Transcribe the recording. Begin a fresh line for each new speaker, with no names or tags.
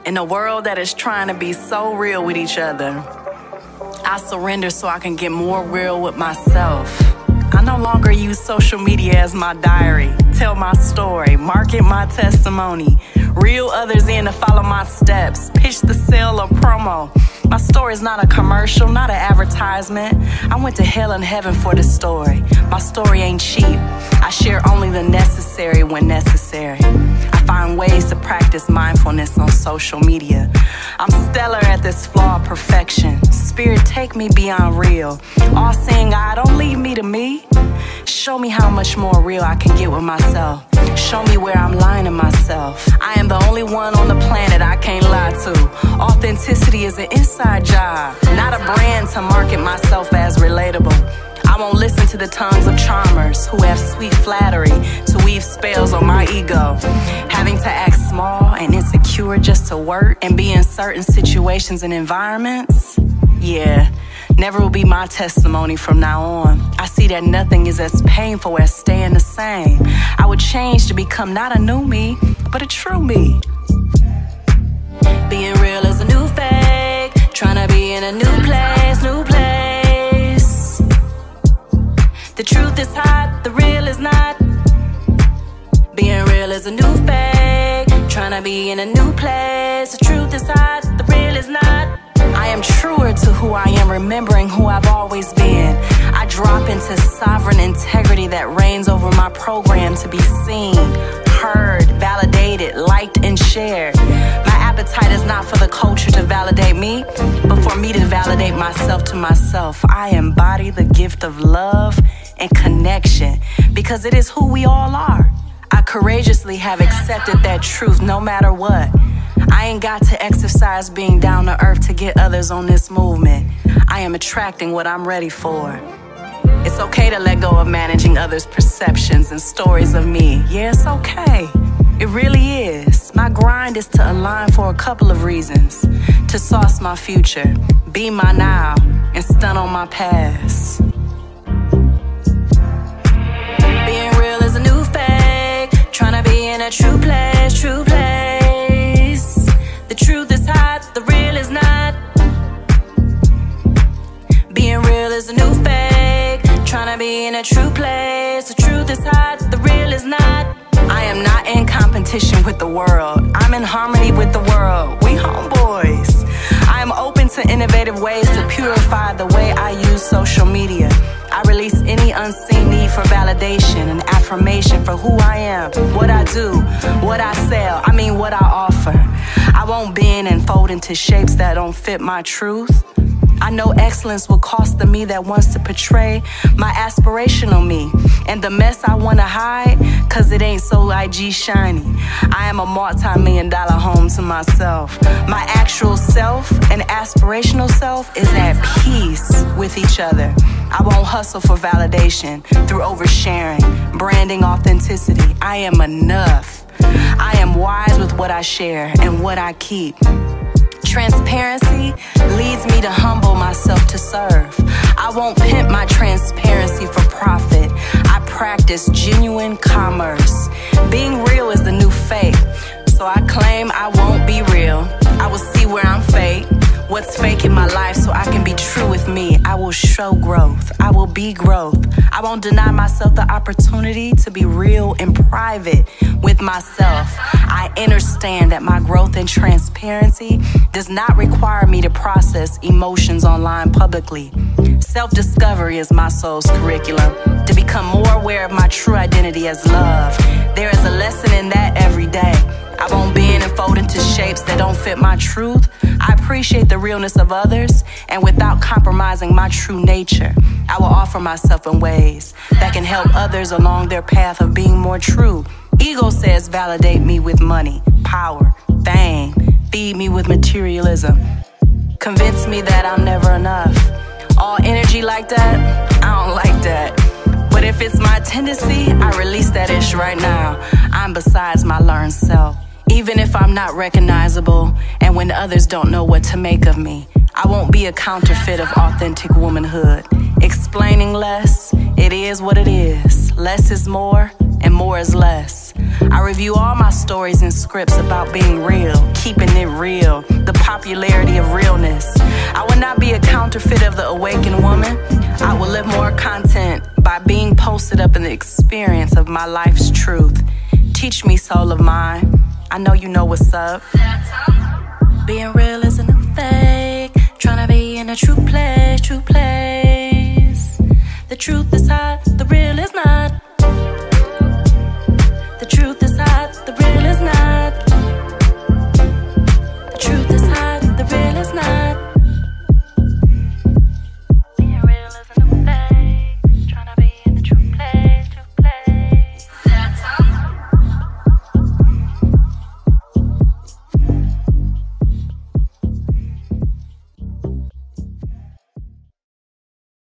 In a world that is trying to be so real with each other, I surrender so I can get more real with myself. I no longer use social media as my diary, tell my story, market my testimony, reel others in to follow my steps, pitch the sale or promo. My story is not a commercial, not an advertisement. I went to hell and heaven for this story. My story ain't cheap. I share only the necessary when necessary. I find ways to practice mindfulness on social media. I'm stellar at this flawed perfection. Spirit, take me beyond real. All-seeing eye, don't leave me to me. Show me how much more real I can get with myself. Show me where I'm lying to myself. I am the only one on the planet I can't lie to. Authenticity is an inside job, not a brand to market myself as relatable. I won't listen to the tongues of charmers who have sweet flattery to weave spells on my ego. Having to act small and insecure just to work and be in certain situations and environments, yeah, never will be my testimony from now on. I see that nothing is as painful as staying the same. I would change to become not a new me, but a true me. Being real is a new fake, trying to be in a new place, new place. The truth is hot, the real is not. Being real is a new fake, trying to be in a new place. The truth is hot, the real is not. I am truer to who I am, remembering who I've always been. I drop into sovereign integrity that reigns over my program to be seen, heard, validated, liked, and shared. My appetite is not for the culture to validate me, but for me to validate myself to myself. I embody the gift of love and connection because it is who we all are. I courageously have accepted that truth no matter what. I ain't got to exercise being down to earth to get others on this movement. I am attracting what I'm ready for. It's okay to let go of managing others' perceptions and stories of me. Yeah, it's okay. It really is. My grind is to align for a couple of reasons. To sauce my future, be my now, and stun on my past. Being real is a new fake, trying to be in a true place, true place. The truth is hot, the real is not. Being real is a new fake, trying to be in a true place. The truth is hot, the real is not. I am not in competition with the world. I'm in harmony with the world. We homeboys. I am open to innovative ways to purify the way I use social media. I release any unseen need for validation and affirmation for who I am, what I do, what I sell, what I offer. I won't bend and fold into shapes that don't fit my truth. I know excellence will cost the me that wants to portray my aspirational me and the mess I want to hide, cause it ain't so IG shiny. I am a multi-million-dollar home to myself. My actual self and aspirational self is at peace with each other. I won't hustle for validation through oversharing, branding authenticity. I am enough. I am wise with what I share and what I keep. Transparency leads me to humble myself to serve. I won't pimp my transparency for profit. I practice genuine commerce. Being real is the new fake, so I claim I won't be real. I will see where I'm fake, what's fake in my life, so I can be true with me. I will show growth. I will be growth. I won't deny myself the opportunity to be real in private with myself. I understand that my growth and transparency does not require me to process emotions online publicly. Self-discovery is my soul's curriculum, to become more aware of my true identity as love. There is a lesson in that every day. I won't bend and fold into shapes that don't fit my truth. I appreciate the realness of others, and without compromising my true nature, I will offer myself in ways that can help others along their path of being more true. Ego says validate me with money, power, fame, feed me with materialism, convince me that I'm never enough. All energy like that, I don't like that. But if it's my tendency, I release that ish right now. I'm besides my learned self. Even if I'm not recognizable, and when others don't know what to make of me, I won't be a counterfeit of authentic womanhood. Explaining less, it is what it is. Less is more, and more is less. I review all my stories and scripts about being real, keeping it real, the popularity of realness. I will not be a counterfeit of the awakened woman. I will live more content by being posted up in the experience of my life's truth. Teach me, soul of mine, I know you know what's up. Being real isn't a fake, trying to be in a true place, true place. The truth is hot, the real is not.